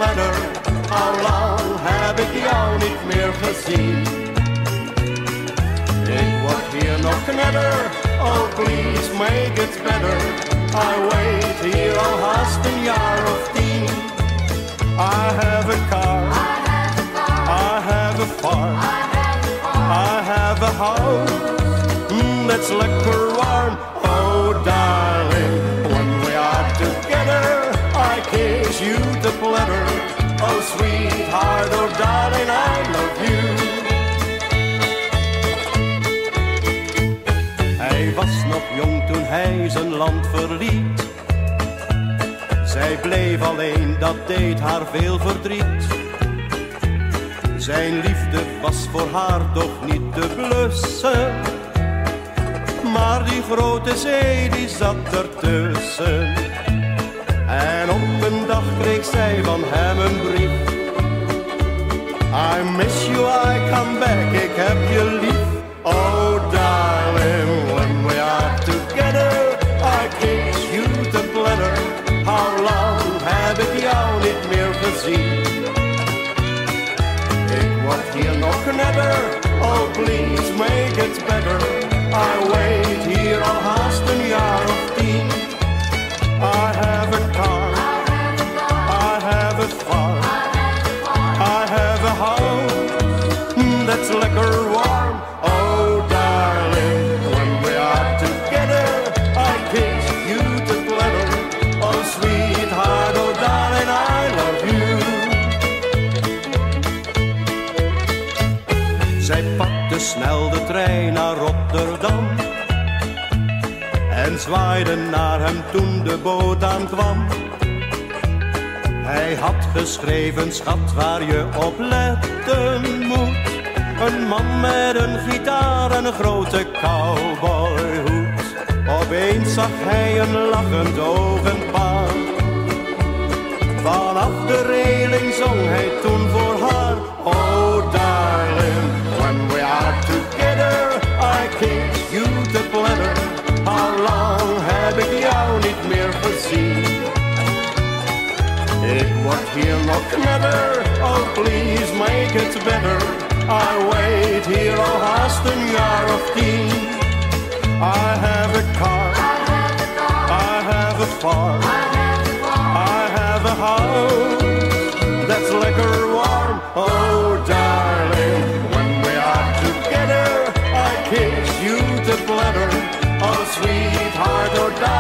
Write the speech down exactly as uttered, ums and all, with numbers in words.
bladder. Al lang heb ik jou niet meer gezien. Ik word hier nog knetter, oh please make it better. I wait hier al haast een jaar of tien. I have a car, I have a farm, I have a house mm, that's lekker warm. Oh darling, when we are together, I kiss you the platter. Oh sweetheart, oh darling, I love you. Hij was nog jong toen hij zijn land verliet. Zij bleef alleen, dat deed haar veel verdriet. Zijn liefde was voor haar toch niet te blussen. Maar die grote zee, die zat ertussen. En op een dag kreeg zij van hem een brief. I miss you, I come back, ik heb je lief. Oh darling, when we are together, I kiss you the platter. How long heb ik jou niet meer gezien? Ik word hier nog knetter, oh please make it better. I wait hier al haast een jaar of tien. I have a car, I have a farm, I have a house that's lekker warm. Oh darling, when we are together, I kiss you the platter. Oh sweetheart, oh darling, I love you. Zij pakte snel de trein naar Rotterdam en zwaaide naar hem toen de boot aankwam. Hij had geschreven, schat, waar je op letten moet. Een man met een gitaar en een grote cowboyhoed. Opeens zag hij een lachend ogenpaar. Vanaf de reling zong hij toen voor haar. Oh darling, when we are together, I kiss you the platter. How long heb ik jou niet meer gezien? Ik word hier nog knetter, oh please make it better. I wait hier al haast een jaar of tien. I have a car, I have a farm, I have a house that's lekker warm. Oh darling, when we are together, I kiss you the platter. Oh sweetheart, oh darling.